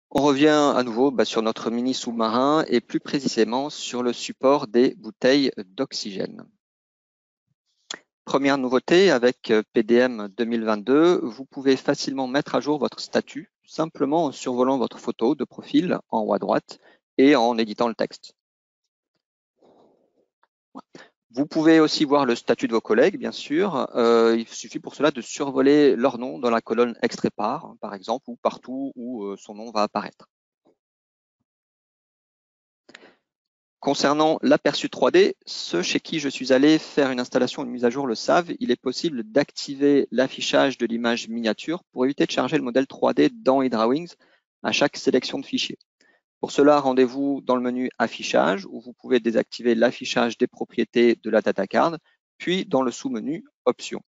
On revient à nouveau sur notre mini sous-marin et plus précisément sur le support des bouteilles d'oxygène. Première nouveauté avec PDM 2022, vous pouvez facilement mettre à jour votre statut simplement en survolant votre photo de profil en haut à droite et en éditant le texte. Vous pouvez aussi voir le statut de vos collègues, bien sûr. Il suffit pour cela de survoler leur nom dans la colonne extrait par exemple, ou partout où son nom va apparaître. Concernant l'aperçu 3D, ceux chez qui je suis allé faire une installation, une mise à jour le savent, il est possible d'activer l'affichage de l'image miniature pour éviter de charger le modèle 3D dans HydraWings à chaque sélection de fichiers. Pour cela, rendez-vous dans le menu Affichage où vous pouvez désactiver l'affichage des propriétés de la data card, puis dans le sous-menu Options.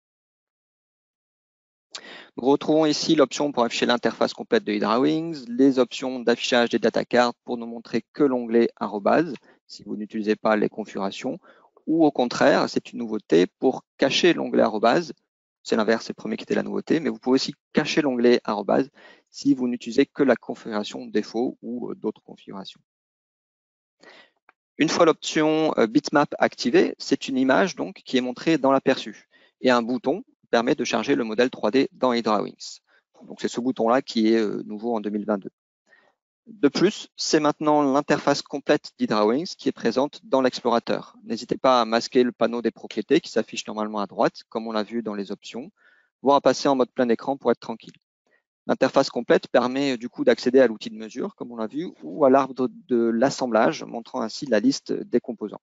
Nous retrouvons ici l'option pour afficher l'interface complète de HydraWings, les options d'affichage des data cards pour ne montrer que l'onglet arrobase si vous n'utilisez pas les configurations, ou au contraire, c'est une nouveauté pour cacher l'onglet arrobase. C'est l'inverse, c'est le premier qui était la nouveauté, mais vous pouvez aussi cacher l'onglet arrobase si vous n'utilisez que la configuration défaut ou d'autres configurations. Une fois l'option bitmap activée, c'est une image donc qui est montrée dans l'aperçu et un bouton permet de charger le modèle 3D dans HydraWings. Donc c'est ce bouton-là qui est nouveau en 2022. De plus, c'est maintenant l'interface complète d'HydraWings qui est présente dans l'explorateur. N'hésitez pas à masquer le panneau des propriétés qui s'affiche normalement à droite, comme on l'a vu dans les options, voire à passer en mode plein écran pour être tranquille. L'interface complète permet du coup d'accéder à l'outil de mesure, comme on l'a vu, ou à l'arbre de l'assemblage, montrant ainsi la liste des composants.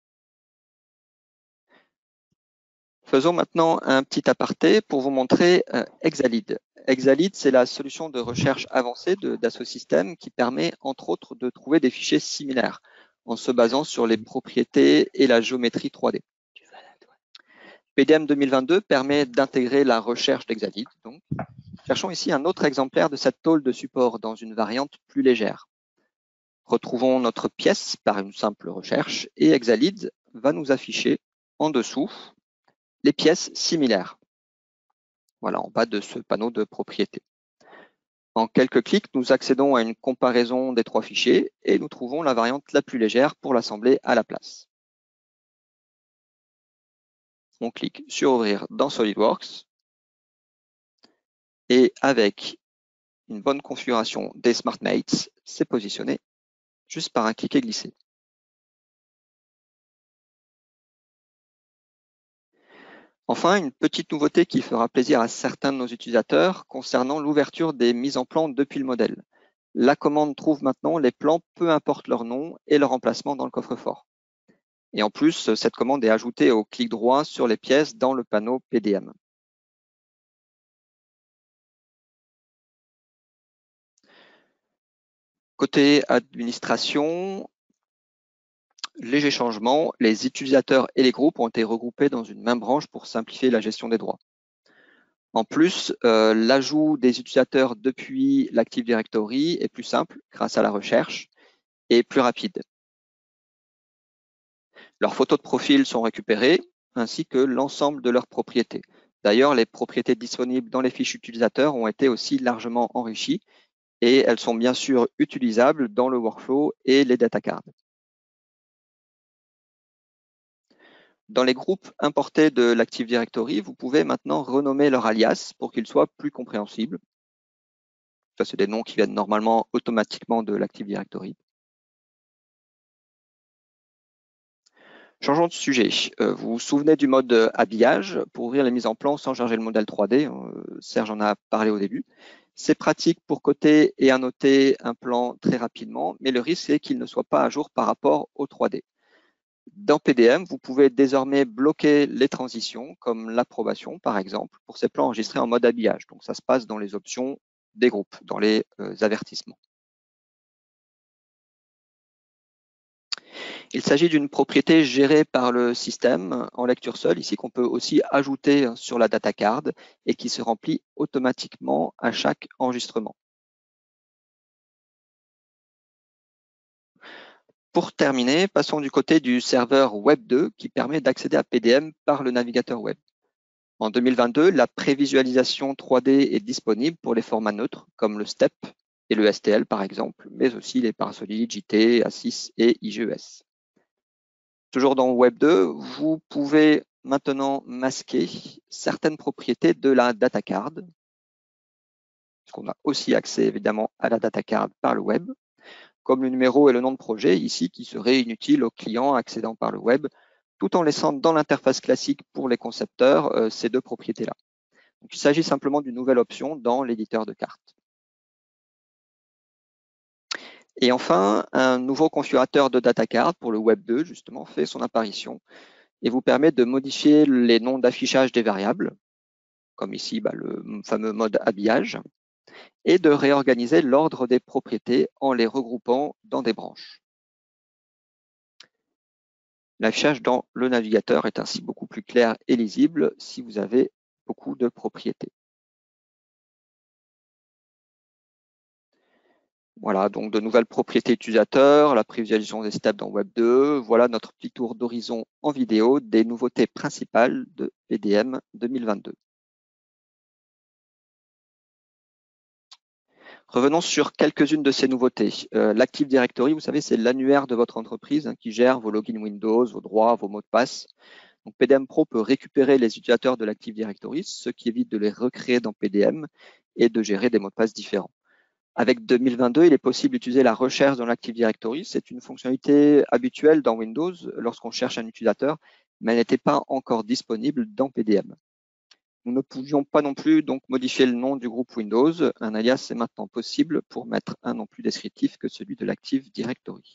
Faisons maintenant un petit aparté pour vous montrer Exalid. Exalid, c'est la solution de recherche avancée d'Dassault Systèmes qui permet, entre autres, de trouver des fichiers similaires en se basant sur les propriétés et la géométrie 3D. PDM 2022 permet d'intégrer la recherche d'Exalid. Cherchons ici un autre exemplaire de cette tôle de support dans une variante plus légère. Retrouvons notre pièce par une simple recherche et Exalid va nous afficher en dessous les pièces similaires. Voilà, en bas de ce panneau de propriétés. En quelques clics, nous accédons à une comparaison des trois fichiers et nous trouvons la variante la plus légère pour l'assembler à la place. On clique sur Ouvrir dans SolidWorks et avec une bonne configuration des SmartMates, c'est positionné juste par un clic et glisser. Enfin, une petite nouveauté qui fera plaisir à certains de nos utilisateurs concernant l'ouverture des mises en plan depuis le modèle. La commande trouve maintenant les plans, peu importe leur nom et leur emplacement dans le coffre-fort. Et en plus, cette commande est ajoutée au clic droit sur les pièces dans le panneau PDM. Côté administration, léger changement, les utilisateurs et les groupes ont été regroupés dans une même branche pour simplifier la gestion des droits. En plus, l'ajout des utilisateurs depuis l'Active Directory est plus simple grâce à la recherche et plus rapide. Leurs photos de profil sont récupérées ainsi que l'ensemble de leurs propriétés. D'ailleurs, les propriétés disponibles dans les fiches utilisateurs ont été aussi largement enrichies et elles sont bien sûr utilisables dans le workflow et les data cards. Dans les groupes importés de l'Active Directory, vous pouvez maintenant renommer leur alias pour qu'ils soient plus compréhensibles. Ça, c'est des noms qui viennent normalement automatiquement de l'Active Directory. Changeons de sujet. Vous vous souvenez du mode habillage pour ouvrir les mises en plan sans charger le modèle 3D. Serge en a parlé au début. C'est pratique pour coter et annoter un plan très rapidement, mais le risque est qu'il ne soit pas à jour par rapport au 3D. Dans PDM, vous pouvez désormais bloquer les transitions, comme l'approbation par exemple, pour ces plans enregistrés en mode habillage. Donc ça se passe dans les options des groupes, dans les avertissements. Il s'agit d'une propriété gérée par le système en lecture seule, ici qu'on peut aussi ajouter sur la data card et qui se remplit automatiquement à chaque enregistrement. Pour terminer, passons du côté du serveur Web 2 qui permet d'accéder à PDM par le navigateur web. En 2022, la prévisualisation 3D est disponible pour les formats neutres comme le STEP et le STL par exemple, mais aussi les parasolides, JT, A6 et IGES. Toujours dans Web 2, vous pouvez maintenant masquer certaines propriétés de la data card, puisqu'on a aussi accès évidemment à la data card par le web, comme le numéro et le nom de projet ici qui seraient inutiles aux clients accédant par le web, tout en laissant dans l'interface classique pour les concepteurs ces deux propriétés-là. Donc, il s'agit simplement d'une nouvelle option dans l'éditeur de cartes. Et enfin, un nouveau configurateur de data card pour le Web 2 justement fait son apparition et vous permet de modifier les noms d'affichage des variables, comme ici le fameux mode habillage, et de réorganiser l'ordre des propriétés en les regroupant dans des branches. L'affichage dans le navigateur est ainsi beaucoup plus clair et lisible si vous avez beaucoup de propriétés. Voilà, donc de nouvelles propriétés utilisateurs, la prévisualisation des steps dans Web 2. Voilà notre petit tour d'horizon en vidéo des nouveautés principales de PDM 2022. Revenons sur quelques-unes de ces nouveautés. L'Active Directory, vous savez, c'est l'annuaire de votre entreprise qui gère vos logins Windows, vos droits, vos mots de passe. Donc, PDM Pro peut récupérer les utilisateurs de l'Active Directory, ce qui évite de les recréer dans PDM et de gérer des mots de passe différents. Avec 2022, il est possible d'utiliser la recherche dans l'Active Directory. C'est une fonctionnalité habituelle dans Windows lorsqu'on cherche un utilisateur, mais elle n'était pas encore disponible dans PDM. Nous ne pouvions pas non plus donc modifier le nom du groupe Windows. Un alias est maintenant possible pour mettre un nom plus descriptif que celui de l'Active Directory.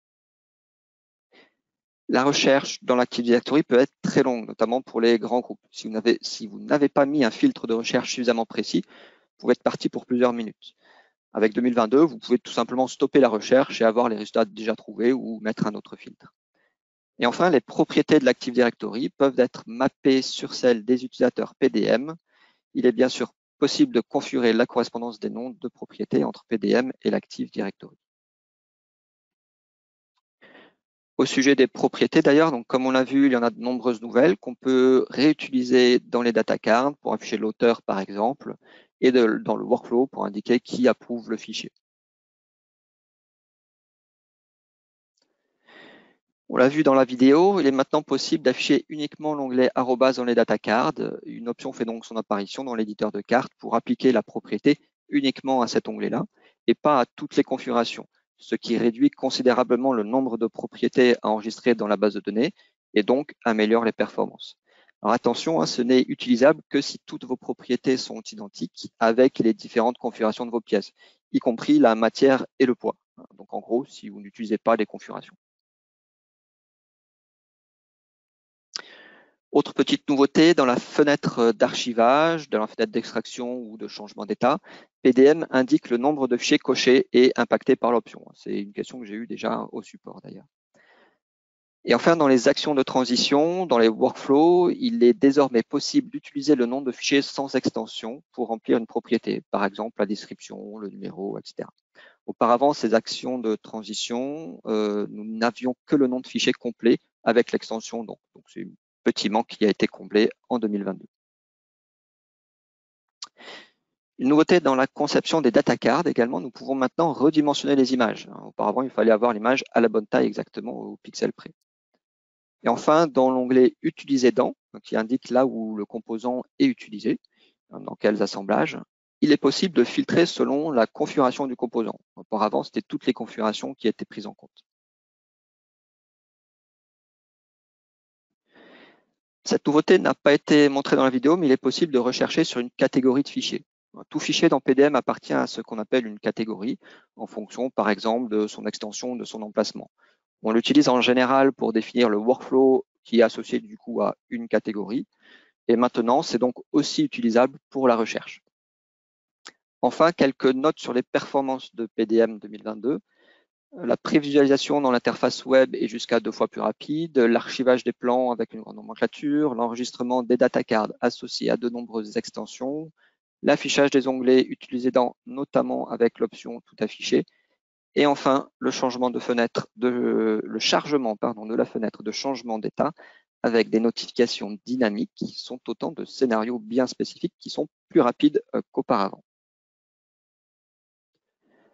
La recherche dans l'Active Directory peut être très longue, notamment pour les grands groupes. Si vous n'avez pas mis un filtre de recherche suffisamment précis, vous pouvez être parti pour plusieurs minutes. Avec 2022, vous pouvez tout simplement stopper la recherche et avoir les résultats déjà trouvés ou mettre un autre filtre. Et enfin, les propriétés de l'Active Directory peuvent être mappées sur celles des utilisateurs PDM. Il est bien sûr possible de configurer la correspondance des noms de propriétés entre PDM et l'Active Directory. Au sujet des propriétés d'ailleurs, donc comme on l'a vu, il y en a de nombreuses nouvelles qu'on peut réutiliser dans les data cards pour afficher l'auteur par exemple, et dans le workflow pour indiquer qui approuve le fichier. On l'a vu dans la vidéo, il est maintenant possible d'afficher uniquement l'onglet arrobas dans les data cards. Une option fait donc son apparition dans l'éditeur de cartes pour appliquer la propriété uniquement à cet onglet-là et pas à toutes les configurations, ce qui réduit considérablement le nombre de propriétés à enregistrer dans la base de données et donc améliore les performances. Alors attention, ce n'est utilisable que si toutes vos propriétés sont identiques avec les différentes configurations de vos pièces, y compris la matière et le poids. Donc en gros, si vous n'utilisez pas les configurations. Autre petite nouveauté, dans la fenêtre d'archivage, dans la fenêtre d'extraction ou de changement d'état, PDM indique le nombre de fichiers cochés et impactés par l'option. C'est une question que j'ai eue déjà au support d'ailleurs. Et enfin, dans les actions de transition, dans les workflows, il est désormais possible d'utiliser le nom de fichier sans extension pour remplir une propriété, par exemple la description, le numéro, etc. Auparavant, ces actions de transition, nous n'avions que le nom de fichier complet avec l'extension. Donc c'est un petit manque qui a été comblé en 2022. Une nouveauté dans la conception des data cards également, nous pouvons maintenant redimensionner les images. Auparavant, il fallait avoir l'image à la bonne taille exactement au pixel près. Et enfin, dans l'onglet Utiliser dans, qui indique là où le composant est utilisé, dans quels assemblages, il est possible de filtrer selon la configuration du composant. Auparavant, c'était toutes les configurations qui étaient prises en compte. Cette nouveauté n'a pas été montrée dans la vidéo, mais il est possible de rechercher sur une catégorie de fichiers. Tout fichier dans PDM appartient à ce qu'on appelle une catégorie, en fonction, par exemple, de son extension, de son emplacement. On l'utilise en général pour définir le workflow qui est associé du coup à une catégorie. Et maintenant, c'est donc aussi utilisable pour la recherche. Enfin, quelques notes sur les performances de PDM 2022. La prévisualisation dans l'interface web est jusqu'à 2 fois plus rapide, l'archivage des plans avec une grande nomenclature, l'enregistrement des data cards associés à de nombreuses extensions, l'affichage des onglets utilisés notamment avec l'option tout affiché, et enfin le chargement de la fenêtre de changement d'état avec des notifications dynamiques qui sont autant de scénarios bien spécifiques qui sont plus rapides qu'auparavant.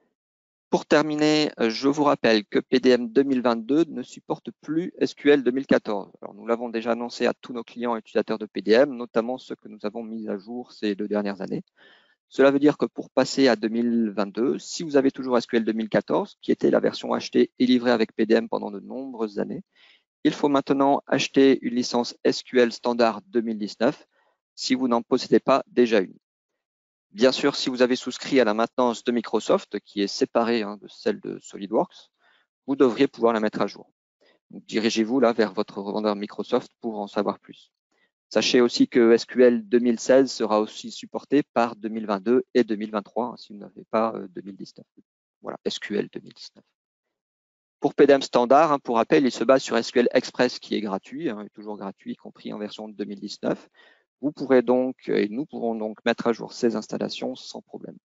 Pour terminer, je vous rappelle que PDM 2022 ne supporte plus SQL 2014. Alors, nous l'avons déjà annoncé à tous nos clients et utilisateurs de PDM, notamment ceux que nous avons mis à jour ces 2 dernières années. Cela veut dire que pour passer à 2022, si vous avez toujours SQL 2014, qui était la version achetée et livrée avec PDM pendant de nombreuses années, il faut maintenant acheter une licence SQL Standard 2019 si vous n'en possédez pas déjà une. Bien sûr, si vous avez souscrit à la maintenance de Microsoft, qui est séparée de celle de SolidWorks, vous devriez pouvoir la mettre à jour. Dirigez-vous là vers votre revendeur Microsoft pour en savoir plus. Sachez aussi que SQL 2016 sera aussi supporté par 2022 et 2023 si vous n'avez pas 2019. Voilà, SQL 2019. Pour PDM standard, pour rappel, il se base sur SQL Express qui est gratuit, toujours gratuit, y compris en version 2019. Vous pourrez donc, et nous pourrons donc mettre à jour ces installations sans problème.